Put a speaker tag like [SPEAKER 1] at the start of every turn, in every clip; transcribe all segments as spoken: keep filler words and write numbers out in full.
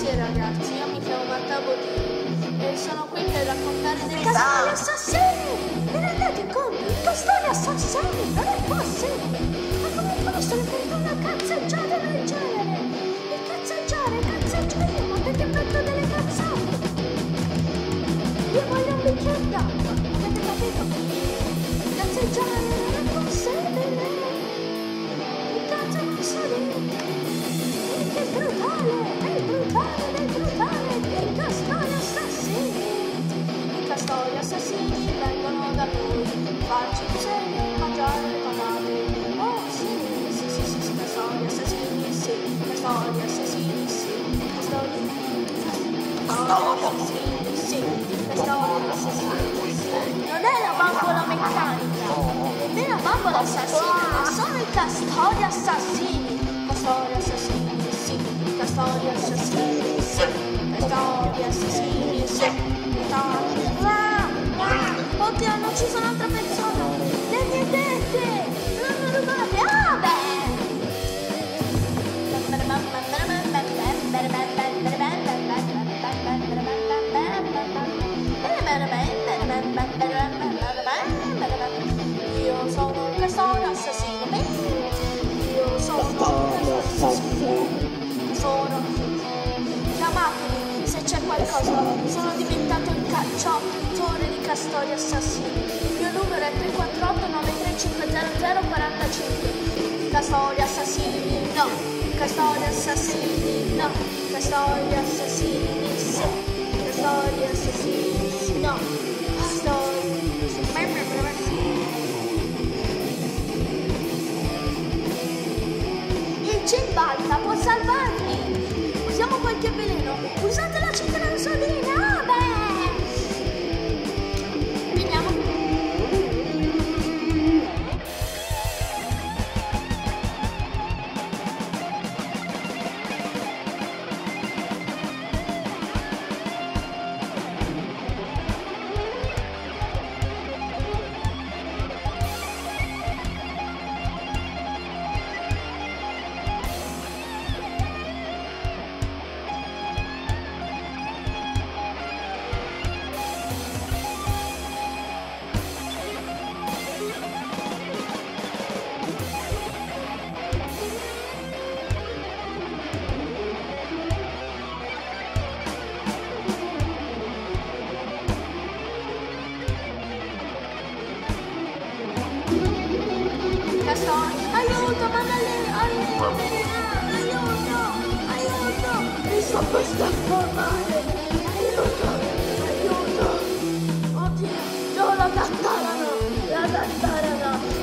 [SPEAKER 1] Buonasera ragazzi, io mi chiamo Matteo Bodini e sono qui per raccontare dei castori assassini! Vi rendete conto? Castori assassini! Non è possibile! Ma come possono fare una cazzeggiata del genere? E cazzeggiare, cazzeggiare, ma perché metto delle cazzate? Io voglio un bicchiere d'acqua, avete capito? Cazzeggiare non è possibile! Che cazzo posso dire? Che brutale! È brutale, è brutale! I castori assassini! I castori assassini vengono da noi, farci insieme mangiare le patate. Oh sì, sì, sì, sì, sì, castori assassini, sì, castori assassini, sì, castori assassini, sì, castori assassini, sì. Non è la bambola meccanica, non è la bambola assassina, ma sono i castori assassini, castori assassini. Castori assassini, sì, castori assassini, sì, castori. Ah, ah, oddio, hanno ucciso un'altra persona! Le mie tette! L'hanno rubate! Ah, beh! Io sono un castoro assassino! Io sono un castoro assassino! Sono, chiamatemi se c'è qualcosa, sono diventato il cacciatore di castori assassini. Il mio numero è tre quattro otto nove tre cinque zero zero quattro cinque. Castori assassini, no, castori assassini, no, castori assassini, sì, castori assassini, no, castori. Il cimbalta può salvarmi! Usiamo qualche veleno! Usate la cittadina sodina! Ah, beh! Vediamo! Aiuto, Maddalena! Aiuto! Aiuto! Mi sto per formare! Aiuto! Aiuto! Oddio! No, la cattarano! La cattarano!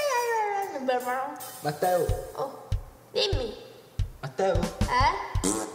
[SPEAKER 2] Matteo,
[SPEAKER 1] Oh, dimmi.
[SPEAKER 2] Matteo,
[SPEAKER 1] Eh?